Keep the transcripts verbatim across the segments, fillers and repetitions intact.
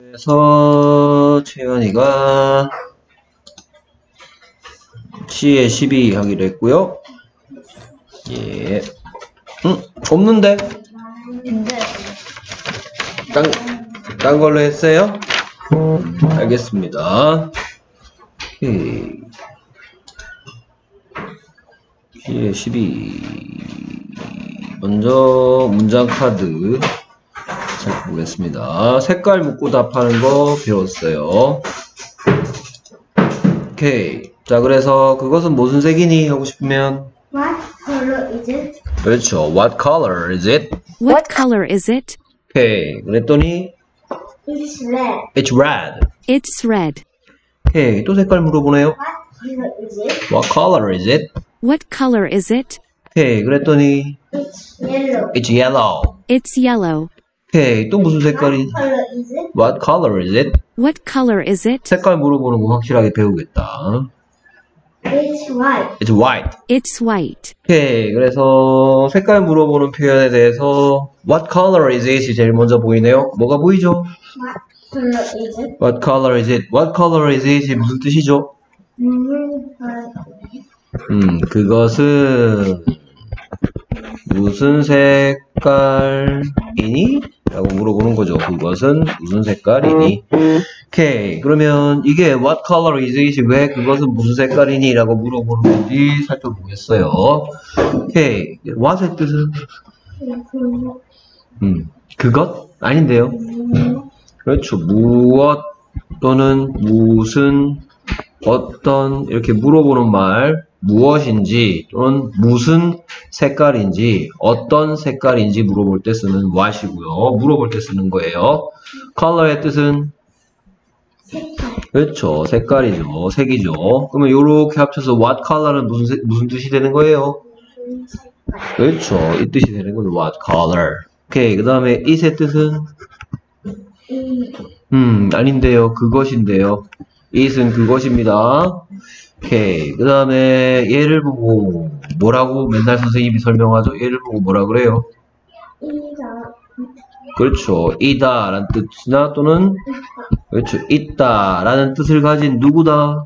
그래서 채연이가 C에 십이 하기로 했고요. 예. 응? 없는데? 근데 딴, 딴 걸로 했어요? 알겠습니다. 오케이. C에 십이. 먼저 문장 카드 살펴보겠습니다. 색깔 묻고 답하는 거 배웠어요. 오케이. 자, 그래서 그것은 무슨 색이니? 하고 싶으면 What color is it? 그렇죠. What color is it? What color is it? 오케이. 그랬더니 It's red. It's red. It's red. 오케이. 또 색깔 물어보네요. What color is it? What color is it? What color is it? 오케이. 그랬더니 It's yellow. It's yellow. It's yellow. 오케이. 또 무슨 색깔이? What color is it? What color is it? What color is it? 색깔 물어보는 거 확실하게 배우겠다. It's white. It's white. It's white. 오케이. 그래서 색깔 물어보는 표현에 대해서 What color is it이 제일 먼저 보이네요. 뭐가 보이죠? What color is it? What color is it? What color is it이 무슨 뜻이죠? 음, 음, 그것은 무슨 색깔이니? 라고 물어보는 거죠. 그것은 무슨 색깔이니? 오케이. 그러면 이게 what color is it이 왜 그것은 무슨 색깔이니? 라고 물어보는 건지 살펴보겠어요. 오케이. what의 뜻은? 음, 그것? 아닌데요. 그렇죠. 무엇 또는 무슨 어떤 이렇게 물어보는 말 무엇인지 또는 무슨 색깔인지 어떤 색깔인지 물어볼 때 쓰는 what이고요. 물어볼 때 쓰는 거예요. color의 뜻은 그렇죠. 색깔이죠. 색이죠. 그러면 이렇게 합쳐서 what color은 무슨 색- 무슨 뜻이 되는 거예요? 그렇죠. 이 뜻이 되는 거죠. what color. 오케이. 그 다음에 it의 뜻은 음 아닌데요. 그것인데요. it은 그것입니다. 오케이. 그 다음에 얘를 보고 뭐라고 맨날 선생님이 설명하죠? 얘를 보고 뭐라 그래요? 그렇죠. 이다 라는 뜻이나 또는 그렇죠. 있다 라는 뜻을 가진 누구다?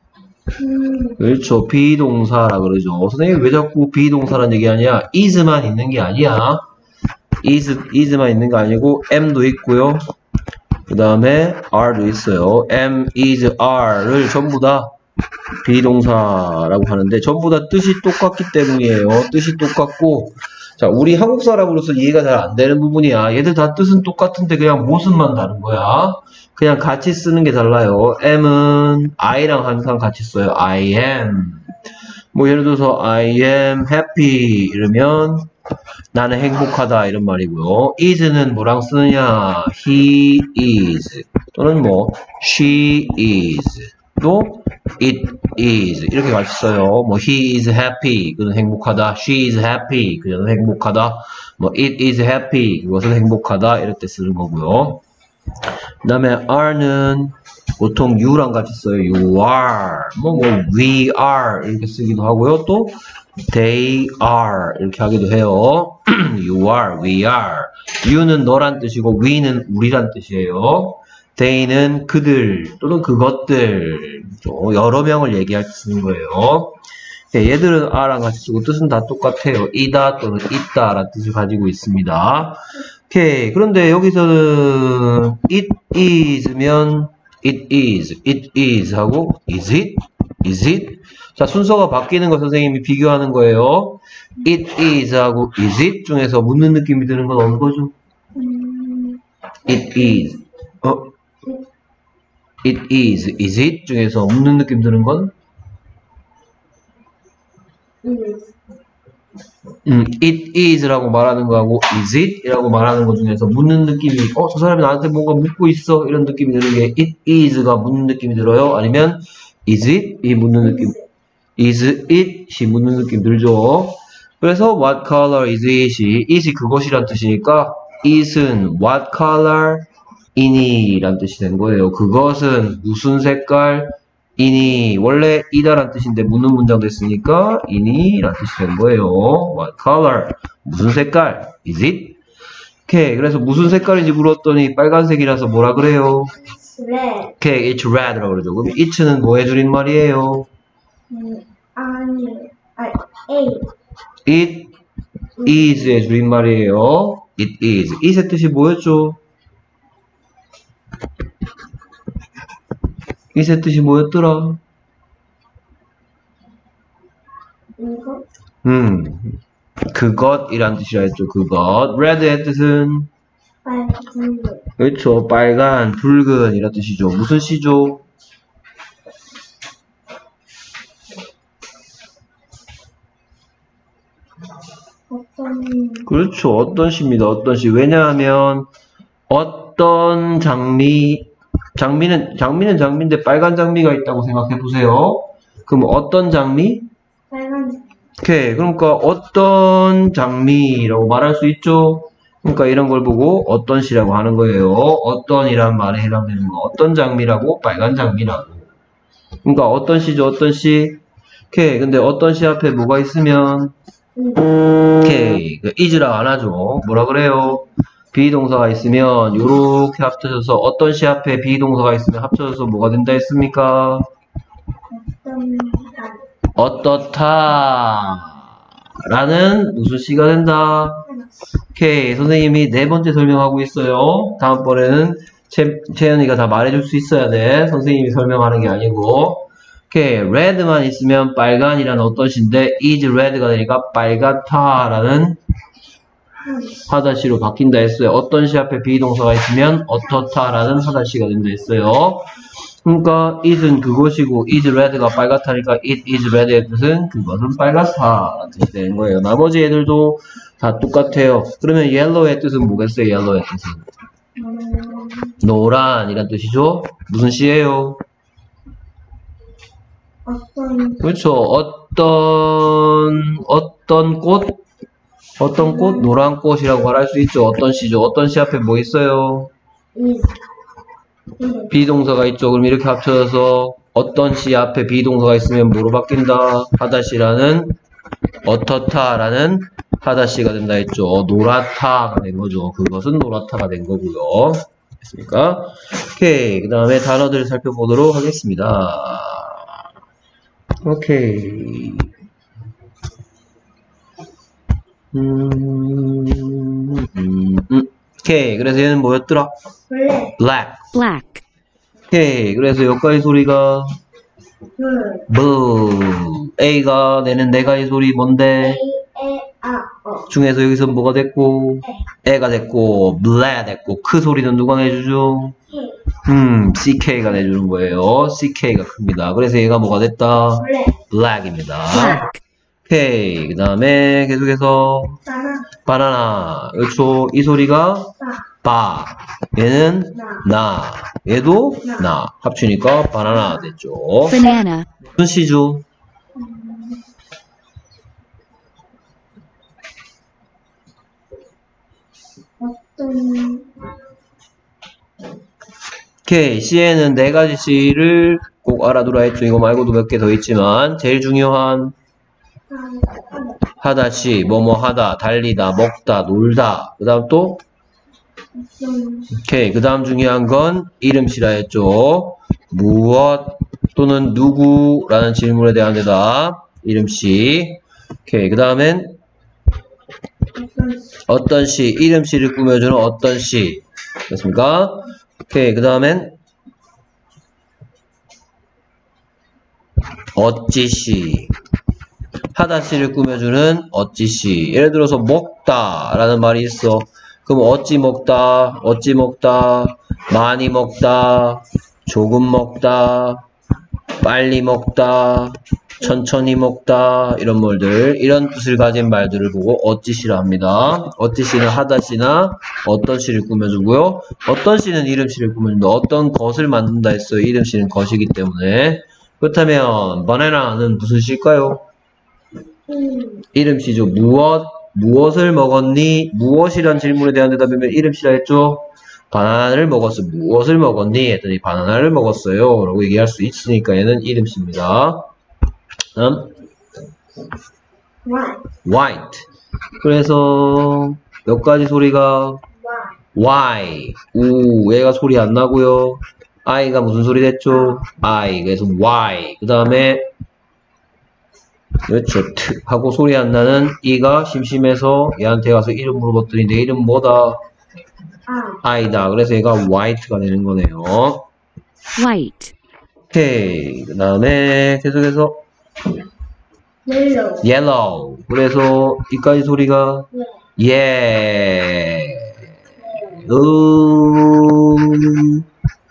그렇죠. 비동사라 그러죠. 선생님 왜 자꾸 비동사란 얘기하냐? is만 있는 게 아니야. is, is만 있는 거 아니고 am도 있고요. 그 다음에 are도 있어요. am, is, are를 전부 다 비동사라고 하는데 전부 다 뜻이 똑같기 때문이에요. 뜻이 똑같고 자 우리 한국 사람으로서 이해가 잘 안 되는 부분이야. 얘들 다 뜻은 똑같은데 그냥 모습만 다른 거야. 그냥 같이 쓰는 게 달라요. am은 I랑 항상 같이 써요. I am. 뭐 예를 들어서 I am happy 이러면 나는 행복하다 이런 말이고요. is는 뭐랑 쓰느냐? he is 또는 뭐 she is 또 it is 이렇게 같이 써요. 뭐 he is happy 그는 행복하다. she is happy 그는 행복하다. 뭐 it is happy 그것은 행복하다 이럴 때 쓰는 거고요. 그 다음에 are는 보통 you랑 같이 써요. you are 뭐, 뭐 we are 이렇게 쓰기도 하고요. 또 they are 이렇게 하기도 해요. you are, we are. you는 너란 뜻이고 we는 우리란 뜻이에요. they는 그들 또는 그것들 여러 명을 얘기할 때 쓰는 거예요. 얘들은 a랑 같이 쓰고 뜻은 다 똑같아요. 이다 또는 있다 라는 뜻을 가지고 있습니다. 오케이. 그런데 여기서는 it is면 it is, it is 하고 is it, is it 자 순서가 바뀌는 거 선생님이 비교하는 거예요. it is 하고 is it 중에서 묻는 느낌이 드는 건 어느 거죠? it is 어? it is, is it 중에서 묻는 느낌 드는 건? 음, it is라고 말하는 거하고 is it 이라고 말하는 것 중에서 묻는 느낌이 어? 저 사람이 나한테 뭔가 묻고 있어 이런 느낌이 드는 게 it is가 묻는 느낌이 들어요? 아니면 is it? 이 묻는 느낌 is it이 묻는 느낌 들죠? 그래서 what color is it이 it이 그것이란 뜻이니까 it은 what color 이니 란 뜻이 된 거예요. 그것은 무슨 색깔 이니 원래 이다란 뜻인데 묻는 문장 됐으니까 이니 란 뜻이 된 거예요. What color 무슨 색깔 is it? 오케이. 그래서 무슨 색깔인지 물었더니 빨간색이라서 뭐라 그래요? red. 오케이. It's red라고 그러죠. 그럼 it는 뭐의 줄임말이에요? 음, 아니, 아, A. It is의 줄임말이에요. It is. it의 뜻이 뭐였죠? it의 뜻이 뭐였더라? 이거 음, 그것이란 뜻이라 했죠. 그것. red의 뜻은 빨간. 그렇죠. 빨간, 붉은 이란 뜻이죠. 무슨 시죠? 어떤 그렇죠. 어떤 시입니다. 어떤 시. 왜냐하면 어떤 장미, 장미는 장미는 장미인데 빨간 장미가 있다고 생각해 보세요. 그럼 어떤 장미? 빨간. 오케이. 그러니까 어떤 장미라고 말할 수 있죠. 그러니까 이런 걸 보고 어떤 시라고 하는 거예요. 어떤이란 말에 해당되는 거. 어떤 장미라고? 빨간 장미라고. 그러니까 어떤 시죠? 어떤 시? 오케이. 근데 어떤 시 앞에 뭐가 있으면 오케이. 그 is라 안 하죠. 뭐라 그래요? 비동사가 있으면 요렇게 합쳐져서 어떤 시 앞에 비동사가 있으면 합쳐져서 뭐가 된다 했습니까? 어떤 어떻다 라는 무슨 시가 된다. 오케이. 선생님이 네 번째 설명하고 있어요. 다음번에는 채, 채연이가 다 말해줄 수 있어야 돼. 선생님이 설명하는 게 아니고. 오케이. red만 있으면 빨간이라는 어떤 시인데 is red가 되니까 빨갛다라는 하다시로 바뀐다 했어요. 어떤 시 앞에 비동사가 있으면 어떻다라는 하다시가 된다 했어요. 그러니까 is는 그것이고 is red가 빨갛다니까 it is red의 뜻은 그것은 빨갛다라는 뜻이 되는 거예요. 나머지 애들도 다 똑같아요. 그러면 yellow의 뜻은 뭐겠어요? yellow의 뜻은 노란이란 뜻이죠. 무슨 시예요? 어떤 그렇죠. 어떤 어떤 꽃? 어떤 꽃? 노란 꽃이라고 말할 수 있죠. 어떤 시죠? 어떤 시 앞에 뭐 있어요? is 비동사가 있죠. 그럼 이렇게 합쳐져서 어떤 시 앞에 비동사가 있으면 뭐로 바뀐다? 하다시라는 어떻다라는 하다시가 된다 했죠. 노랗다가 된 거죠. 그것은 노랗다가 된 거고요. 됐습니까? 오케이. 그 다음에 단어들을 살펴보도록 하겠습니다. 오케이. 음, 음, 음. 오케이. 그래서 얘는 뭐였더라? black. black. black, 오케이. 그래서 여기까지 소리가 blue. 브. A가 내는 네 가지 소리 뭔데? A, E, A, O. 중에서 여기서 뭐가 됐고? 에가 됐고, 블레 됐고, 크 소리는 누가 내주죠? K. 음, 씨케이가 내주는 거예요. 씨케이가 큽니다. 그래서 얘가 뭐가 됐다? black. 블랙입니다. black, 오케이. 그 다음에 계속해서 바나. 바나나. 그렇죠. 이 소리가 바. 바. 얘는 나. 나. 얘도 나. 합치니까 바나나 됐죠. banana, 무슨 시죠? 어떤 오케이. C에는 네 가지 C를 꼭 알아두라 했죠. 이거 말고도 몇 개 더 있지만 제일 중요한 하다 C, 뭐뭐 하다, 달리다, 먹다, 놀다. 그 다음 또 어떤 오케이. 그 다음 중요한 건 이름 C라 했죠. 무엇 또는 누구라는 질문에 대한 대답. 이름 C. 오케이. 그 다음엔 어떤 어떤 시, 이름 C를 꾸며주는 어떤 시. 됐습니까? 오케이. 그 다음엔 어찌 시. 하다 시를 꾸며주는 어찌 시. 예를 들어서 먹다 라는 말이 있어. 그럼 어찌 먹다, 어찌 먹다, 많이 먹다, 조금 먹다, 빨리 먹다, 천천히 먹다, 이런 말들, 이런 뜻을 가진 말들을 보고 어찌 시라 합니다. 어찌 시는 하다 시나 어떤 시를 꾸며주고요. 어떤 시는 이름 시를 꾸며준다. 어떤 것을 만든다 했어요. 이름 시는 것이기 때문에. 그렇다면 바나나는 무슨 시일까요? 음, 이름 시죠. 무엇, 무엇을 먹었니? 무엇이란 질문에 대한 대답이면 이름 시라 했죠. 바나나를 먹었어. 무엇을 먹었니? 했더니 바나나를 먹었어요. 라고 얘기할 수 있으니까 얘는 이름 시입니다. 다음 white. white. 그래서 몇 가지 소리가 Y. 우, 얘가 소리 안 나고요. I가 무슨 소리 됐죠? I. 그래서 Y. 그 다음에 그렇죠. 트 하고 소리 안 나는 E가 심심해서 얘한테 가서 이름 물어봤더니 내 이름 뭐다? 아. I다. 그래서 얘가 White가 되는 거네요. white, 오케이. 그 다음에 계속해서 옐로우. yellow. 그래서 이까지 소리가 예. 예. 음,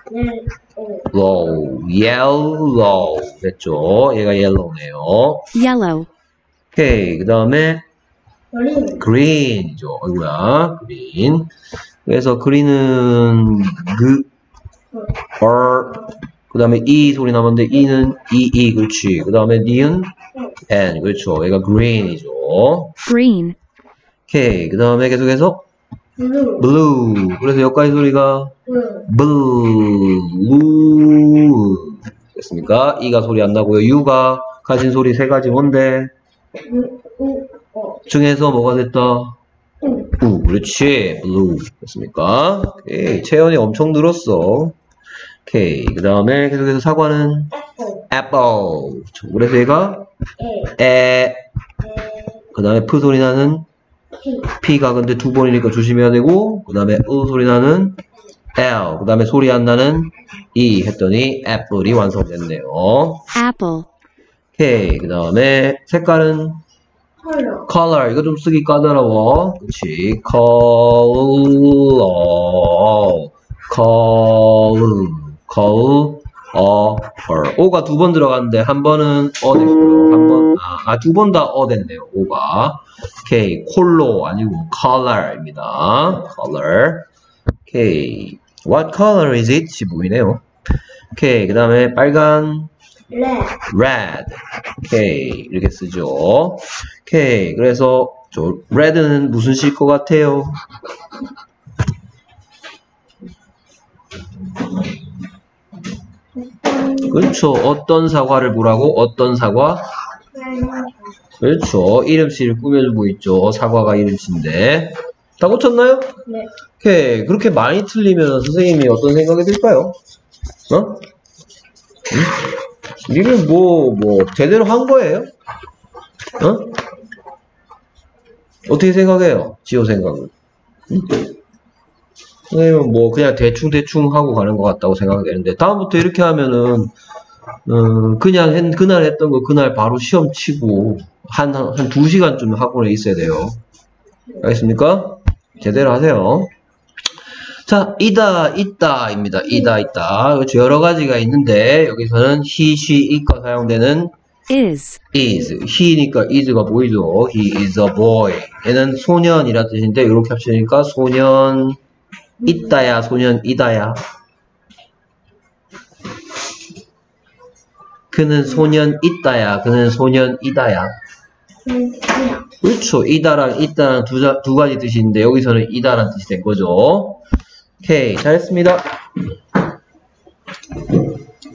옐로우. low, yellow 됐죠? 얘가 yellow네요. yellow, 오케이. 그 다음에 그린. green이죠. 아이고야, green. 그래서 green은 그, or, 그 다음에 e 소리 나는데 e는 e, e, 그렇지. 그 다음에 ni은 n, 그렇죠. 얘가 green이죠. green, 오케이. 그 다음에 계속해서 블루. blue. 그래서 여기까지 소리가 블루. blue. 됐습니까? e가 소리 안 나고요. u가 가진 소리 세 가지 뭔데? 우. 우. 어. 중에서 뭐가 됐다? 우. 우. 그렇지. blue. 됐습니까? 오케이. 체온이 엄청 늘었어. 오케이. 그 다음에 계속해서 사과는 애플. apple. 그래서 얘가 에. 에. 에. 그 다음에 F 소리 나는 피. P가 근데 두 번이니까 조심해야 되고, 그 다음에 으 소리 나는 L, 그 다음에 소리 안 나는 E 했더니 애플이 완성됐네요. apple, 오케이. 그 다음에 색깔은 컬러. color. 이거 좀 쓰기 까다로워. 그치. color. color. color. O가 두 번 들어갔는데 한 번은 어 됐고요. 한 번, 아, 두 번 다 어 됐네요. O가. 오케이. 콜로 아니고 color입니다. color. 오케이. What color is it? 이 보이네요. 오케이. 그 다음에 빨간 레드. red. 오케이. 이렇게 쓰죠. 오케이. 그래서 저 red는 무슨 시일 것 같아요? 그렇죠. 어떤 사과를 보라고? 어떤 사과? 그렇죠. 이름씨를 꾸며주고 있죠. 사과가 이름씨인데. 다 고쳤나요? 네. 오케이. 그렇게 많이 틀리면 선생님이 어떤 생각이 들까요? 어? 응? 니는 뭐, 뭐, 제대로 한 거예요? 어? 어떻게 생각해요? 지호 생각은? 응? 선생님은 뭐, 그냥 대충대충 하고 가는 것 같다고 생각되는데, 다음부터 이렇게 하면은, 어, 그냥 했, 그날 했던 거 그날 바로 시험 치고, 한, 한, 한 두 시간쯤 학원에 있어야 돼요. 알겠습니까? 제대로 하세요. 자, 이다, 있다, 입니다. 이다, 있다. 그렇죠. 여러 가지가 있는데, 여기서는 he, she, it과 사용되는 is, is. he니까 is가 보이죠? he is a boy. 얘는 소년이라 뜻인데, 이렇게 합치니까 소년, 있다야, 소년, 이다야. 그는 소년, 있다야. 그는 소년, 이다야. 그냥. 그렇죠. 이다랑 있다랑 두, 자, 두 가지 뜻인데 여기서는 이다라는 뜻이 된 거죠. 오케이. 잘했습니다.